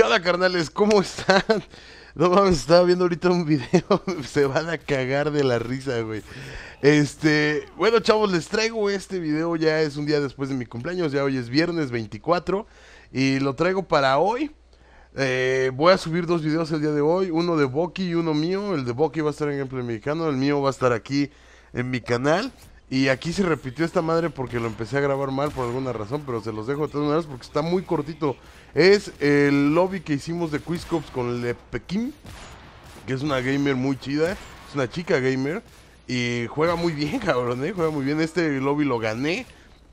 ¿Qué onda, carnales? ¿Cómo están? No mames, estaba viendo ahorita un video. Se van a cagar de la risa, güey. Bueno, chavos, les traigo este video. Ya es un día después de mi cumpleaños. Ya hoy es viernes 24. Y lo traigo para hoy. Voy a subir dos videos el día de hoy. Uno de Boki y uno mío. El de Boki va a estar en Gameplay Mexicano. El mío va a estar aquí en mi canal. Y aquí se repitió esta madre porque lo empecé a grabar mal por alguna razón, pero se los dejo de todas maneras porque está muy cortito. Es el lobby que hicimos de Quizcops con Lepekim, que es una gamer muy chida, es una chica gamer y juega muy bien, cabrón, juega muy bien. Este lobby lo gané,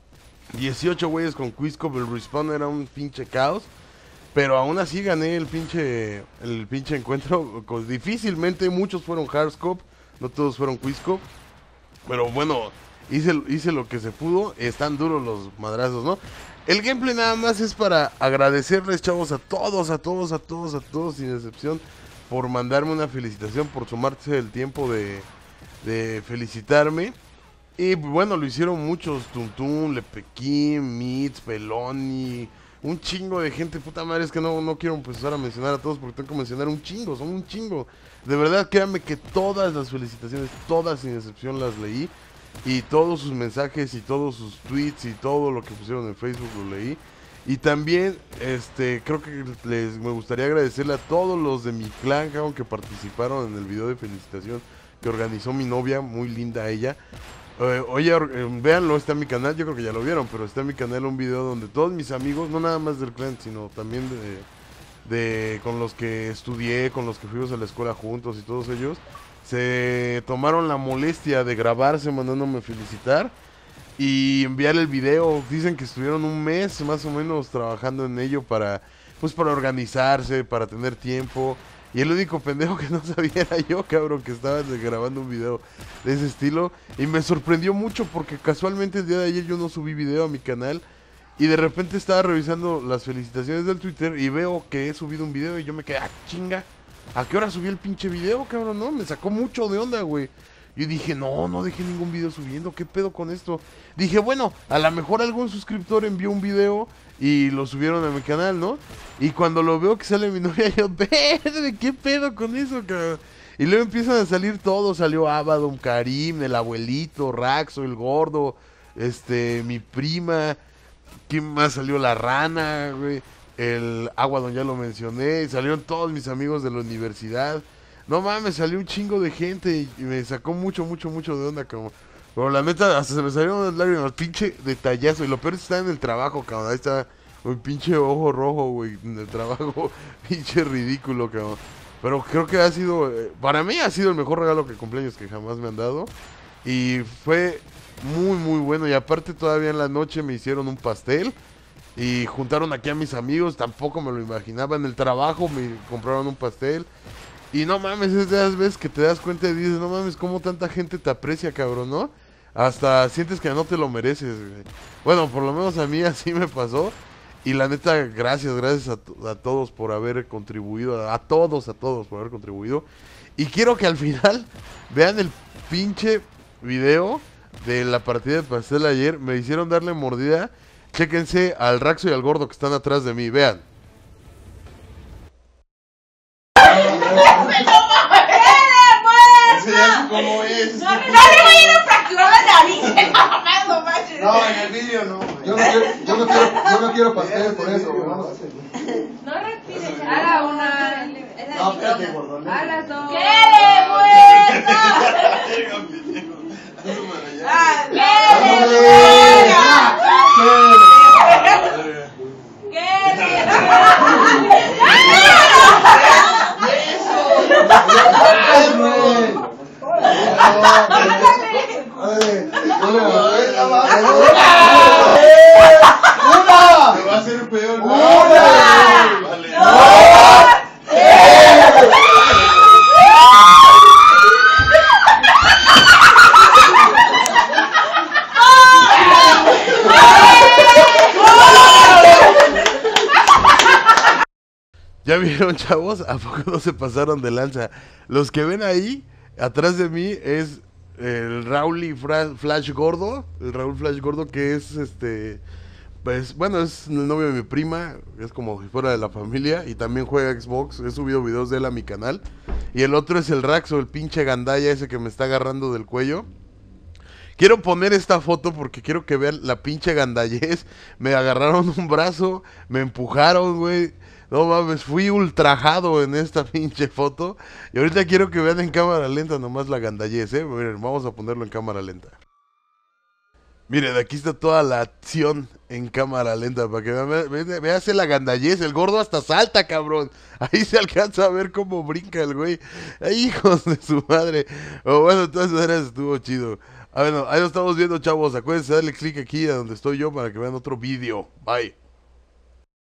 18 güeyes con Quizcop, el respawn era un pinche caos, pero aún así gané el pinche encuentro. Difícilmente muchos fueron hardscope, no todos fueron Quizcop. Pero bueno, hice lo que se pudo. Están duros los madrazos, ¿no? El gameplay nada más es para agradecerles, chavos, a todos, sin excepción, por mandarme una felicitación, por tomarse el tiempo de felicitarme. Y bueno, lo hicieron muchos: Tuntun, Lepequín, Mitz, Peloni, un chingo de gente. Puta madre, es que no quiero empezar a mencionar a todos porque tengo que mencionar un chingo, son un chingo. De verdad, créanme que todas las felicitaciones, todas sin excepción, las leí. Y todos sus mensajes y todos sus tweets y todo lo que pusieron en Facebook lo leí. Y también, creo que me gustaría agradecerle a todos los de mi clan, cabrón, que participaron en el video de felicitación que organizó mi novia, muy linda ella. Oye, véanlo, está en mi canal, yo creo que ya lo vieron, pero está en mi canal un video donde todos mis amigos, no nada más del clan, sino también con los que estudié, con los que fuimos a la escuela juntos y todos ellos, se tomaron la molestia de grabarse mandándome felicitar y enviar el video. Dicen que estuvieron un mes más o menos trabajando en ello para organizarse, para tener tiempo. Y el único pendejo que no sabía era yo, cabrón, que estaba grabando un video de ese estilo. Y me sorprendió mucho porque casualmente el día de ayer yo no subí video a mi canal. Y de repente estaba revisando las felicitaciones del Twitter y veo que he subido un video y yo me quedé, chinga, ¿a qué hora subí el pinche video, cabrón? No, me sacó mucho de onda, güey. Yo dije, no dejé ningún video subiendo, ¿qué pedo con esto? Dije, bueno, a lo mejor algún suscriptor envió un video y lo subieron a mi canal, ¿no? Y cuando lo veo que sale mi novia, yo, ¿qué pedo con eso, cabrón? Y luego empiezan a salir todos, salió Abaddon, Karim, el abuelito, Raxo, el gordo, mi prima. ¿Quién más salió? La rana, güey. El Aguadon, ya lo mencioné. Salieron todos mis amigos de la universidad. No mames, salió un chingo de gente y me sacó mucho de onda, como. Pero la neta, hasta se me salieron las lágrimas, pinche detallazo. Y lo peor es que está en el trabajo, cabrón. Ahí está un pinche ojo rojo, güey, en el trabajo. Pinche ridículo, cabrón. Pero creo que ha sido, para mí ha sido el mejor regalo de cumpleaños que jamás me han dado. Y fue muy bueno. Y aparte todavía en la noche me hicieron un pastel y juntaron aquí a mis amigos. Tampoco me lo imaginaba. En el trabajo me compraron un pastel. Y no mames, es de esas veces que te das cuenta y dices, no mames, cómo tanta gente te aprecia, cabrón, ¿no? Hasta sientes que no te lo mereces, güey. Bueno, por lo menos a mí así me pasó. Y la neta, gracias a todos por haber contribuido. A todos por haber contribuido. Y quiero que al final vean el pinche video de la partida de pastel ayer. Me hicieron darle mordida. Chéquense al Raxo y al gordo que están atrás de mí, vean. Ese ya es como es. No le voy a ir a fracturar la nariz. No manches. No, en el vídeo no. Yo no quiero pastel por eso. No respires. A la una. No, espérate, gordo. A las dos. ¡Qué de bueno! ¡Qué de bueno! ¡Qué Me va a hacer peor. Vale. ¿Ya vieron, chavos? ¿A poco no se pasaron de lanza? Los que ven ahí, atrás de mí, es el Raúl Flash Gordo. El Raúl Flash Gordo, que es Pues bueno, es el novio de mi prima, es como si fuera de la familia y también juega Xbox. He subido videos de él a mi canal. Y el otro es el Raxo, el pinche gandaya ese que me está agarrando del cuello. Quiero poner esta foto porque quiero que vean la pinche gandayez. Me agarraron un brazo, me empujaron, güey. No mames, fui ultrajado en esta pinche foto. Y ahorita quiero que vean en cámara lenta nomás la gandayez, Miren, vamos a ponerlo en cámara lenta. Miren, aquí está toda la acción en cámara lenta para que veas la gandallez. El gordo hasta salta, cabrón. Ahí se alcanza a ver cómo brinca el güey. Ay, hijos de su madre. Oh, bueno, de todas maneras estuvo chido. Ah, bueno, ahí lo estamos viendo, chavos. Acuérdense de darle click aquí a donde estoy yo para que vean otro vídeo. Bye.